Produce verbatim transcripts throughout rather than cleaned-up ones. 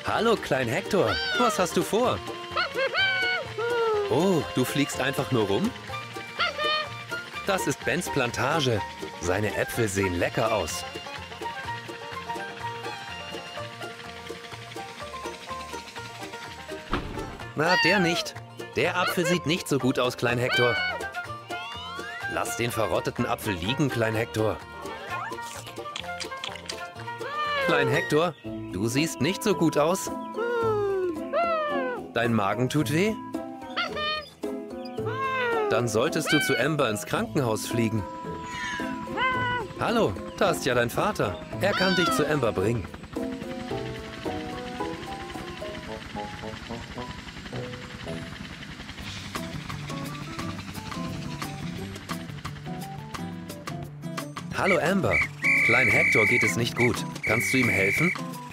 Hallo, Klein Hector. Was hast du vor? Oh, du fliegst einfach nur rum? Das ist Bens Plantage. Seine Äpfel sehen lecker aus. Na, der nicht. Der Apfel sieht nicht so gut aus, Klein Hector. Lass den verrotteten Apfel liegen, Klein Hector. Klein Hector, du siehst nicht so gut aus. Dein Magen tut weh? Dann solltest du zu Amber ins Krankenhaus fliegen. Hallo, da ist ja dein Vater. Er kann dich zu Amber bringen. Hallo Amber, Klein Hector geht es nicht gut. Kannst du ihm helfen?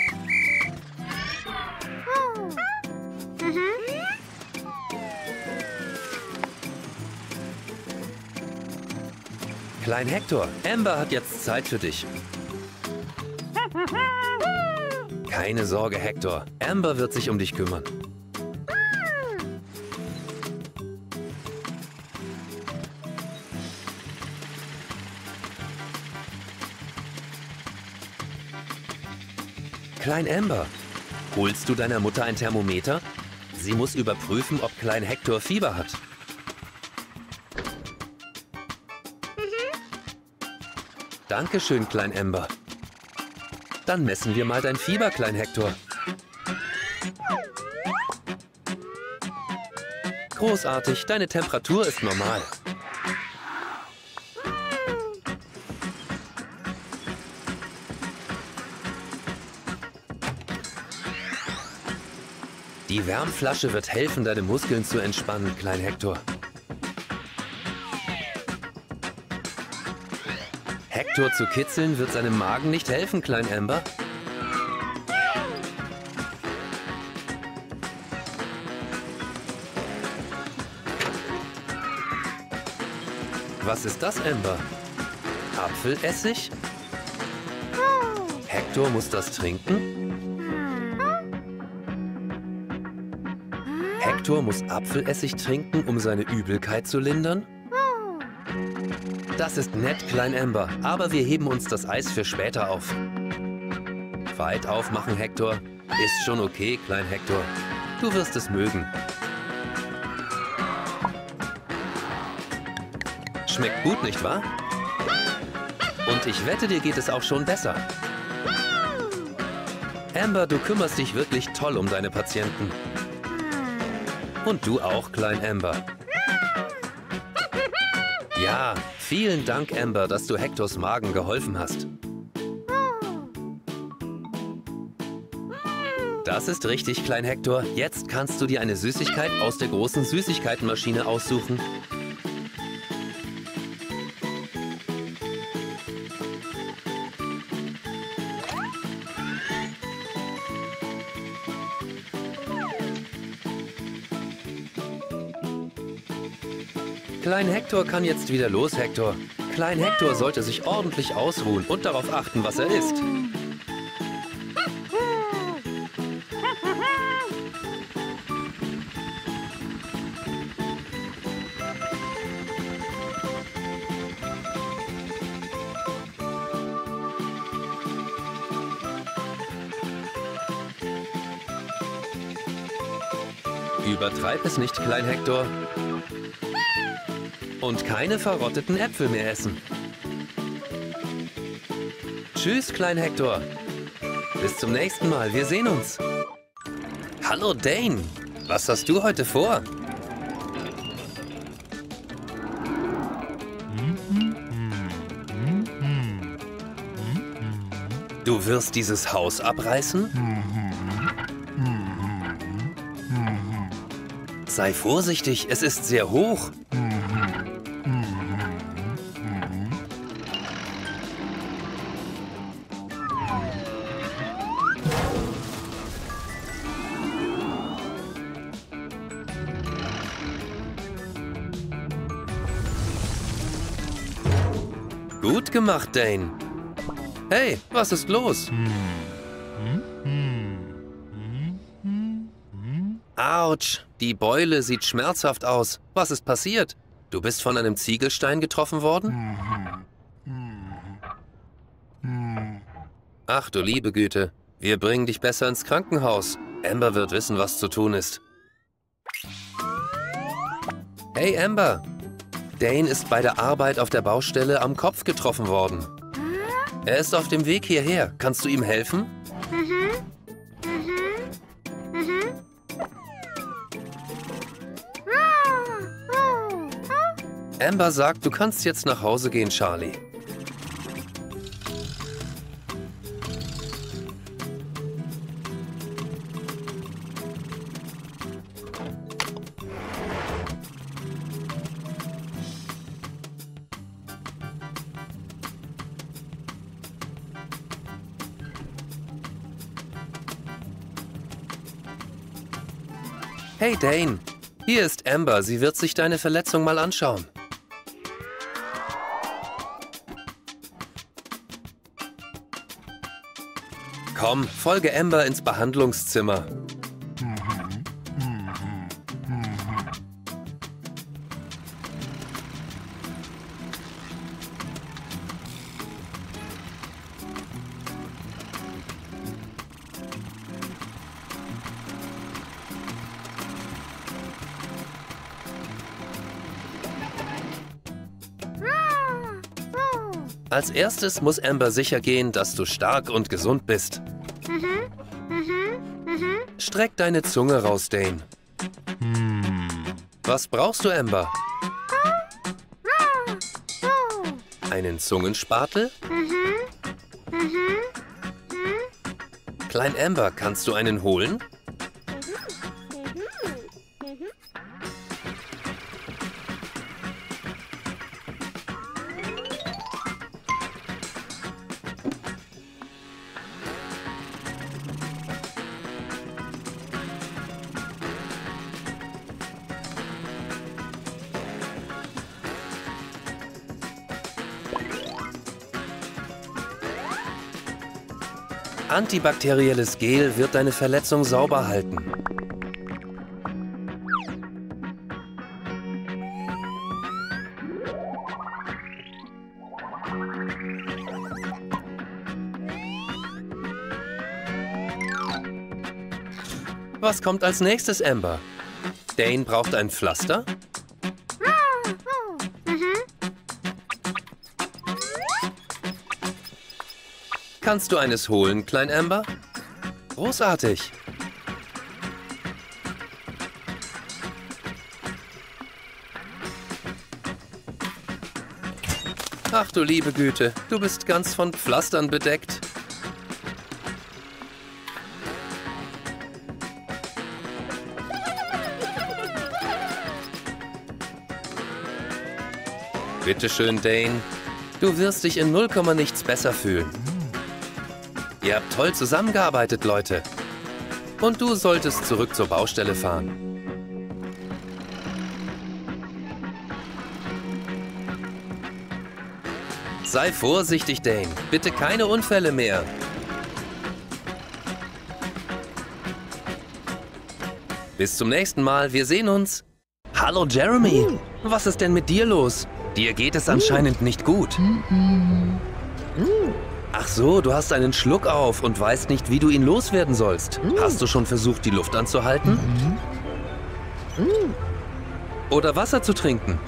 Klein Hector, Amber hat jetzt Zeit für dich. Keine Sorge, Hector. Amber wird sich um dich kümmern. Klein Amber, holst du deiner Mutter ein Thermometer? Sie muss überprüfen, ob Klein Hector Fieber hat. Dankeschön, Klein Amber. Dann messen wir mal dein Fieber, Klein Hector. Großartig, deine Temperatur ist normal. Die Wärmflasche wird helfen, deine Muskeln zu entspannen, Klein Hector. Hector zu kitzeln wird seinem Magen nicht helfen, Klein Amber. Was ist das, Amber? Apfelessig? Hector muss das trinken? Hector muss Apfelessig trinken, um seine Übelkeit zu lindern? Das ist nett, Klein Amber, aber wir heben uns das Eis für später auf. Weit aufmachen, Hector. Ist schon okay, Klein Hector. Du wirst es mögen. Schmeckt gut, nicht wahr? Und ich wette, dir geht es auch schon besser. Amber, du kümmerst dich wirklich toll um deine Patienten. Und du auch, Klein Amber. Ja, vielen Dank, Amber, dass du Hectors Magen geholfen hast. Das ist richtig, Klein Hector. Jetzt kannst du dir eine Süßigkeit aus der großen Süßigkeitenmaschine aussuchen. Klein Hector kann jetzt wieder los, Hector. Klein Hector sollte sich ordentlich ausruhen und darauf achten, was er isst. Übertreib es nicht, Klein Hector. Und keine verrotteten Äpfel mehr essen. Tschüss, Klein Hector. Bis zum nächsten Mal. Wir sehen uns. Hallo, Dane. Was hast du heute vor? Du wirst dieses Haus abreißen? Sei vorsichtig, es ist sehr hoch. Gut gemacht, Dane. Hey, was ist los? Autsch, die Beule sieht schmerzhaft aus. Was ist passiert? Du bist von einem Ziegelstein getroffen worden? Ach du liebe Güte, wir bringen dich besser ins Krankenhaus. Amber wird wissen, was zu tun ist. Hey Amber, Dane ist bei der Arbeit auf der Baustelle am Kopf getroffen worden. Er ist auf dem Weg hierher. Kannst du ihm helfen? Mhm. Mhm. Mhm. Amber sagt, du kannst jetzt nach Hause gehen, Charlie. Hey Dane, hier ist Amber. Sie wird sich deine Verletzung mal anschauen. Komm, folge Amber ins Behandlungszimmer. Als erstes muss Amber sicher gehen, dass du stark und gesund bist. Mhm. Mhm. Mhm. Streck deine Zunge raus, Dane. Was brauchst du, Amber? Einen Zungenspatel? Mhm. Mhm. Klein Amber, kannst du einen holen? Antibakterielles Gel wird deine Verletzung sauber halten. Was kommt als nächstes, Amber? Dane braucht ein Pflaster? Kannst du eines holen, Klein Amber? Großartig! Ach du liebe Güte, du bist ganz von Pflastern bedeckt. Bitte schön, Dane. Du wirst dich in null Komma nichts besser fühlen. Ihr habt toll zusammengearbeitet, Leute. Und du solltest zurück zur Baustelle fahren. Sei vorsichtig, Dane. Bitte keine Unfälle mehr. Bis zum nächsten Mal. Wir sehen uns. Hallo, Jeremy. Was ist denn mit dir los? Dir geht es anscheinend nicht gut. Ach so, du hast einen Schluck auf und weißt nicht, wie du ihn loswerden sollst. Hast du schon versucht, die Luft anzuhalten? Oder Wasser zu trinken?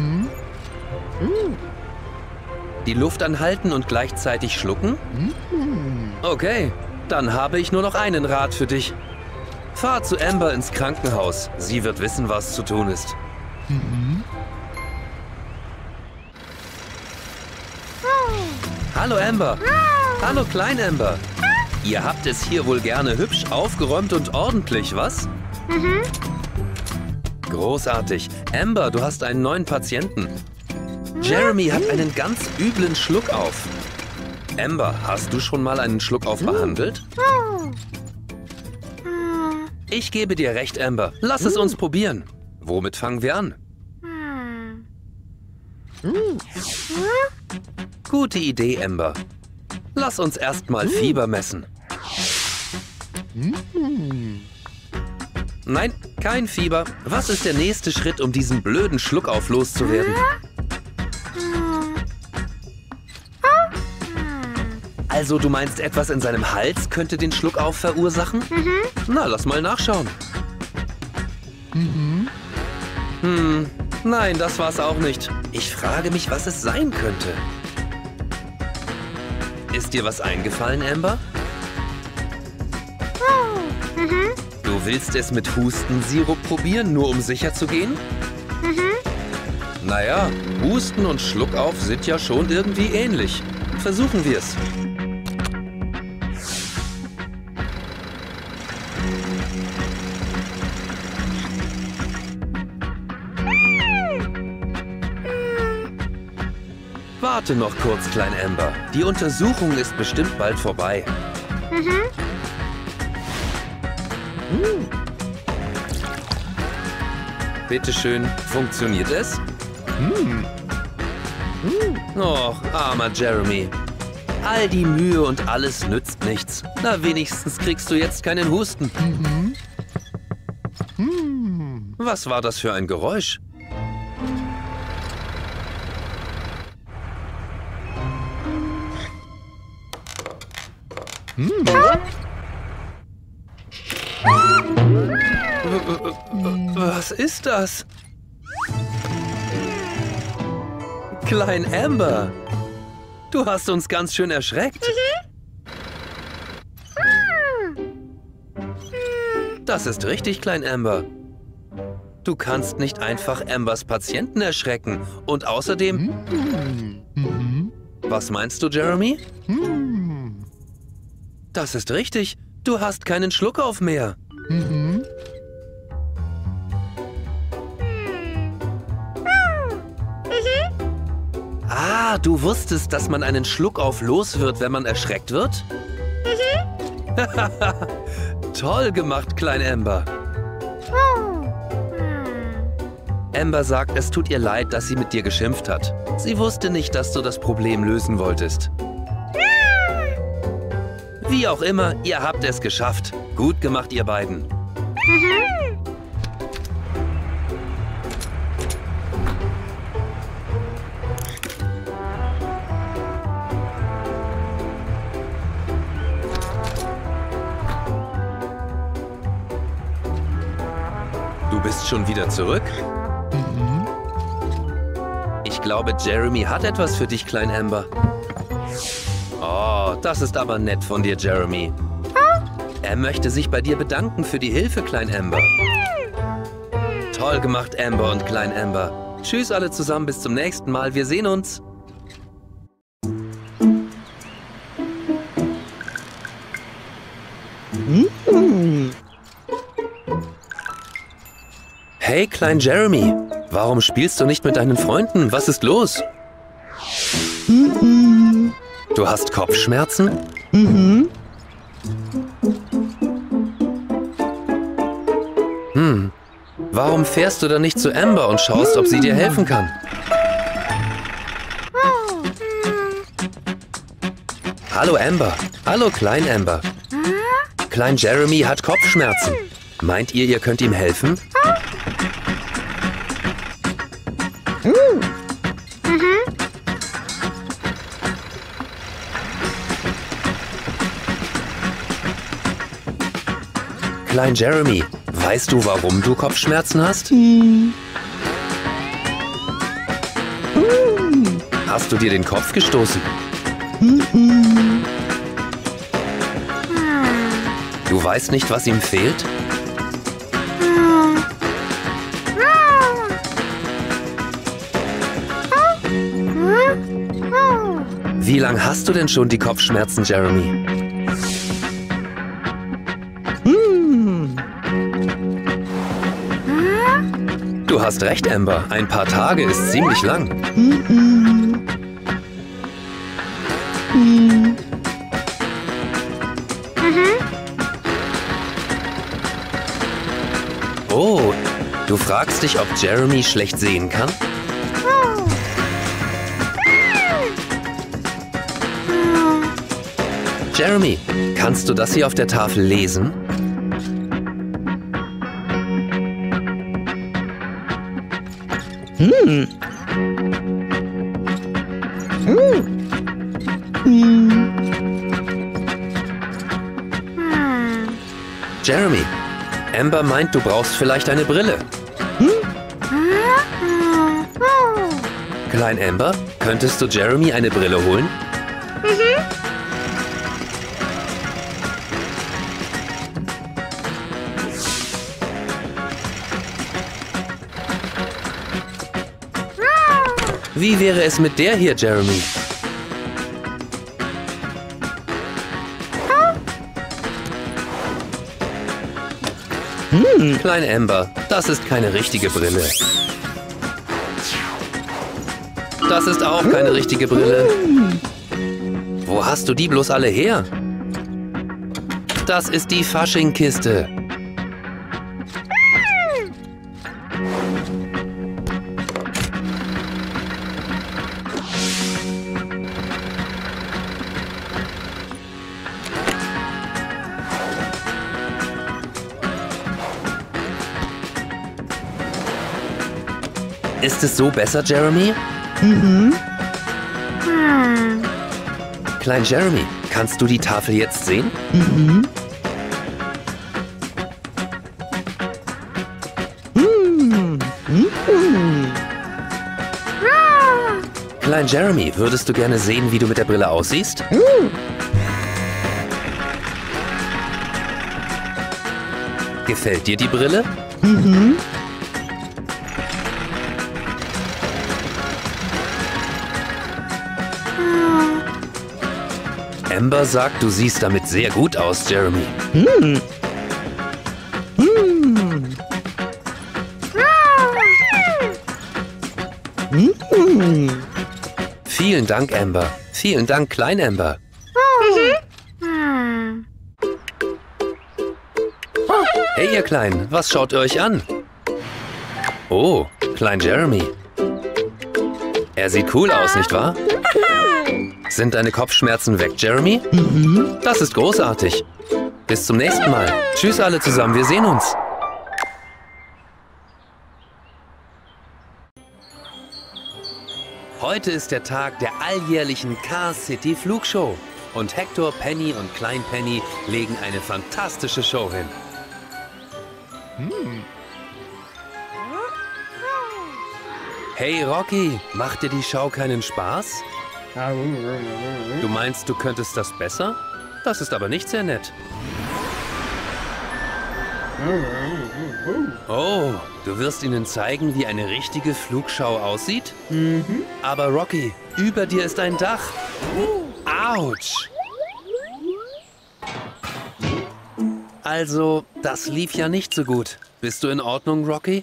Die Luft anhalten und gleichzeitig schlucken? Okay, dann habe ich nur noch einen Rat für dich. Fahr zu Amber ins Krankenhaus. Sie wird wissen, was zu tun ist. Hallo Amber. Hallo Klein Amber. Ihr habt es hier wohl gerne hübsch aufgeräumt und ordentlich, was? Mhm. Großartig. Amber, du hast einen neuen Patienten. Jeremy hat einen ganz üblen Schluck auf. Amber, hast du schon mal einen Schluck auf behandelt? Ich gebe dir recht, Amber. Lass es uns probieren. Womit fangen wir an? Gute Idee, Amber. Lass uns erstmal Fieber messen. Nein, kein Fieber. Was ist der nächste Schritt, um diesen blöden Schluckauf loszuwerden? Also du meinst, etwas in seinem Hals könnte den Schluckauf verursachen? Mhm. Na, lass mal nachschauen. Mhm. Hm, nein, das war's auch nicht. Ich frage mich, was es sein könnte. Ist dir was eingefallen, Amber? Oh. Mhm. Du willst es mit Hustensirup probieren, nur um sicher zu gehen? Mhm. Naja, Husten und Schluckauf sind ja schon irgendwie ähnlich. Versuchen wir es. Warte noch kurz, Klein Amber. Die Untersuchung ist bestimmt bald vorbei. Mhm. Bitte schön, funktioniert es? Och, armer Jeremy. All die Mühe und alles nützt nichts. Na, wenigstens kriegst du jetzt keinen Husten. Was war das für ein Geräusch? Was ist das? Klein Amber, du hast uns ganz schön erschreckt. Das ist richtig, Klein Amber. Du kannst nicht einfach Ambers Patienten erschrecken. Und außerdem... Was meinst du, Jeremy? Das ist richtig. Du hast keinen Schluckauf mehr. Ah, du wusstest, dass man einen Schluckauf los wird, wenn man erschreckt wird? Toll gemacht, Klein Amber. Amber sagt, es tut ihr leid, dass sie mit dir geschimpft hat. Sie wusste nicht, dass du das Problem lösen wolltest. Wie auch immer, ihr habt es geschafft. Gut gemacht, ihr beiden. Du bist schon wieder zurück? Ich glaube, Jeremy hat etwas für dich, Klein Amber. Oh, das ist aber nett von dir, Jeremy. Er möchte sich bei dir bedanken für die Hilfe, Klein Amber. Toll gemacht, Amber und Klein Amber. Tschüss alle zusammen, bis zum nächsten Mal. Wir sehen uns. Hey, Klein Jeremy. Warum spielst du nicht mit deinen Freunden? Was ist los? Du hast Kopfschmerzen? Mhm. Hm. Warum fährst du dann nicht zu Amber und schaust, ob sie dir helfen kann? Hallo Amber. Hallo Klein Amber. Klein Jeremy hat Kopfschmerzen. Meint ihr, ihr könnt ihm helfen? Klein Jeremy, weißt du, warum du Kopfschmerzen hast? Hm. Hast du dir den Kopf gestoßen? Hm. Du weißt nicht, was ihm fehlt? Wie lange hast du denn schon die Kopfschmerzen, Jeremy? Du hast recht, Amber. Ein paar Tage ist ziemlich lang. Oh, du fragst dich, ob Jeremy schlecht sehen kann? Jeremy, kannst du das hier auf der Tafel lesen? Hm. Hm. Hm. Jeremy, Amber meint, du brauchst vielleicht eine Brille. Klein Amber, könntest du Jeremy eine Brille holen? Wie wäre es mit der hier, Jeremy? Hm. Klein Amber, das ist keine richtige Brille. Das ist auch keine richtige Brille. Wo hast du die bloß alle her? Das ist die Faschingkiste. Ist es so besser, Jeremy? Mhm. Klein Jeremy, kannst du die Tafel jetzt sehen? Mhm. Mhm. Mhm. Klein Jeremy, würdest du gerne sehen, wie du mit der Brille aussiehst? Mhm. Gefällt dir die Brille? Mhm. Amber sagt, du siehst damit sehr gut aus, Jeremy. Mhm. Mhm. Mhm. Vielen Dank, Amber. Vielen Dank, Klein Amber. Hey, ihr Kleinen, was schaut ihr euch an? Oh, Klein Jeremy. Er sieht cool aus, nicht wahr? Sind deine Kopfschmerzen weg, Jeremy? Mhm. Das ist großartig. Bis zum nächsten Mal. Tschüss alle zusammen, wir sehen uns. Heute ist der Tag der alljährlichen Car City Flugshow. Und Hector, Penny und Klein Penny legen eine fantastische Show hin. Hey Rocky, macht dir die Show keinen Spaß? Du meinst, du könntest das besser? Das ist aber nicht sehr nett. Oh, du wirst ihnen zeigen, wie eine richtige Flugschau aussieht? Mhm. Aber Rocky, über dir ist ein Dach. Autsch! Also, das lief ja nicht so gut. Bist du in Ordnung, Rocky?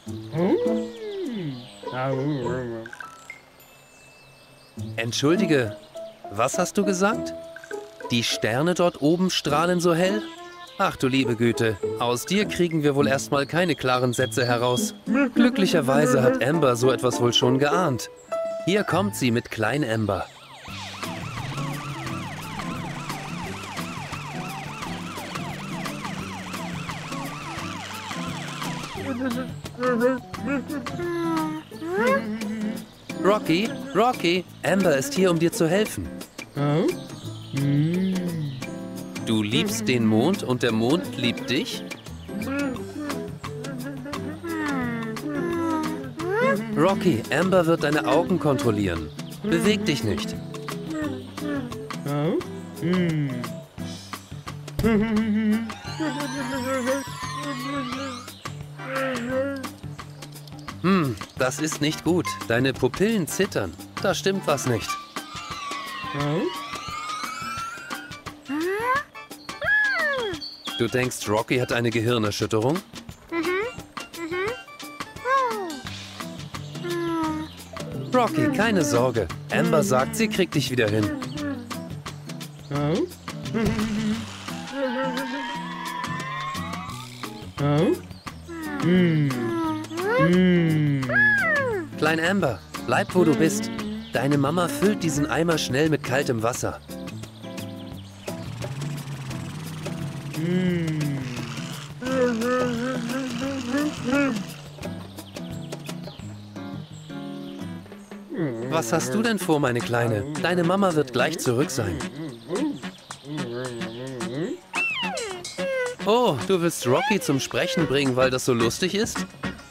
Entschuldige, was hast du gesagt? Die Sterne dort oben strahlen so hell? Ach du liebe Güte, aus dir kriegen wir wohl erstmal keine klaren Sätze heraus. Glücklicherweise hat Amber so etwas wohl schon geahnt. Hier kommt sie mit Klein Amber. Rocky, Rocky, Amber ist hier, um dir zu helfen. Du liebst den Mond und der Mond liebt dich? Rocky, Amber wird deine Augen kontrollieren. Beweg dich nicht. Hm, das ist nicht gut. Deine Pupillen zittern. Da stimmt was nicht. Du denkst, Rocky hat eine Gehirnerschütterung? Rocky, keine Sorge. Amber sagt, sie kriegt dich wieder hin. Klein Amber, bleib wo du bist. Deine Mama füllt diesen Eimer schnell mit kaltem Wasser. Was hast du denn vor, meine Kleine? Deine Mama wird gleich zurück sein. Oh, du willst Rocky zum Sprechen bringen, weil das so lustig ist?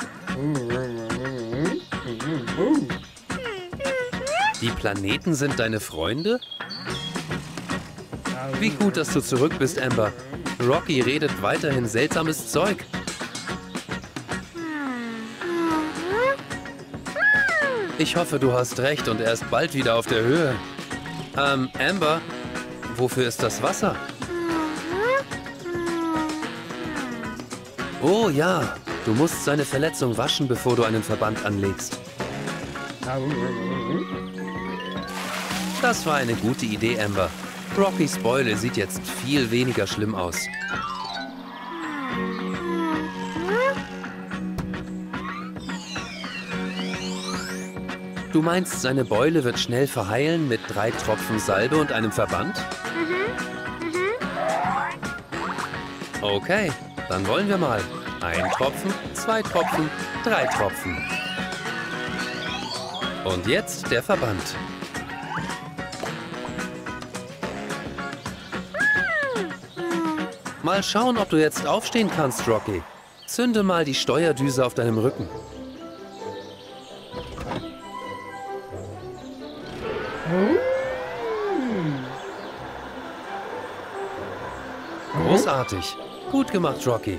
Die Planeten sind deine Freunde? Wie gut, dass du zurück bist, Amber. Rocky redet weiterhin seltsames Zeug. Ich hoffe, du hast recht und er ist bald wieder auf der Höhe. Ähm, Amber, wofür ist das Wasser? Oh ja, du musst seine Verletzung waschen, bevor du einen Verband anlegst. Das war eine gute Idee, Amber. Rockys Beule sieht jetzt viel weniger schlimm aus. Du meinst, seine Beule wird schnell verheilen mit drei Tropfen Salbe und einem Verband? Okay, dann wollen wir mal. Ein Tropfen, zwei Tropfen, drei Tropfen. Und jetzt der Verband. Mal schauen, ob du jetzt aufstehen kannst, Rocky. Zünde mal die Steuerdüse auf deinem Rücken. Großartig. Gut gemacht, Rocky.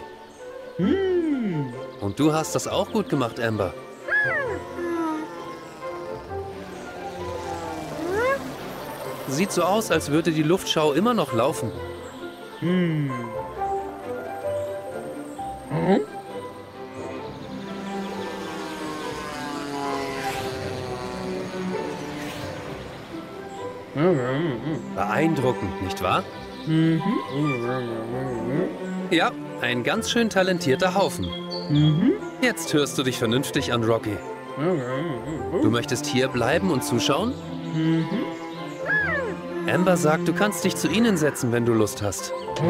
Und du hast das auch gut gemacht, Amber. Sieht so aus, als würde die Luftschau immer noch laufen. Beeindruckend, nicht wahr? Ja, ein ganz schön talentierter Haufen. Jetzt hörst du dich vernünftig an, Rocky. Du möchtest hier bleiben und zuschauen? Amber sagt, du kannst dich zu ihnen setzen, wenn du Lust hast.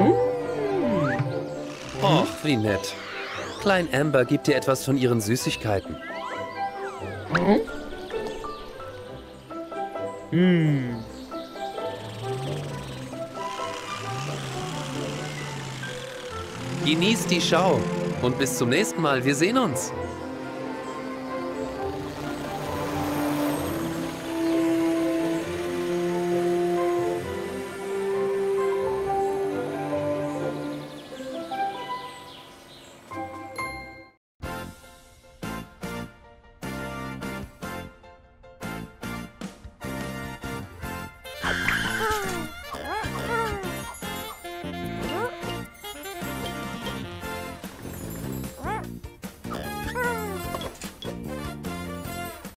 Och, wie nett. Klein Amber gibt dir etwas von ihren Süßigkeiten. Genießt die Schau und bis zum nächsten Mal. Wir sehen uns.